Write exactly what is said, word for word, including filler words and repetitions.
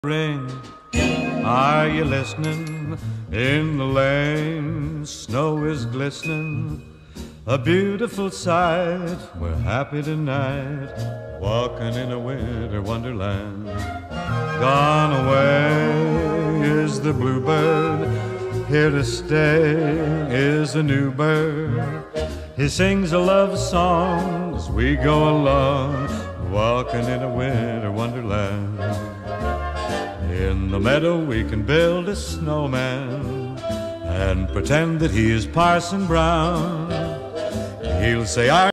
Ring, are you listening? In the lane, snow is glistening. A beautiful sight, we're happy tonight, walking in a winter wonderland. Gone away is the bluebird, here to stay is a new bird. He sings a love song as we go along, walking in a winter wonderland. In the meadow we can build a snowman and pretend that he is Parson Brown. He'll say, "Our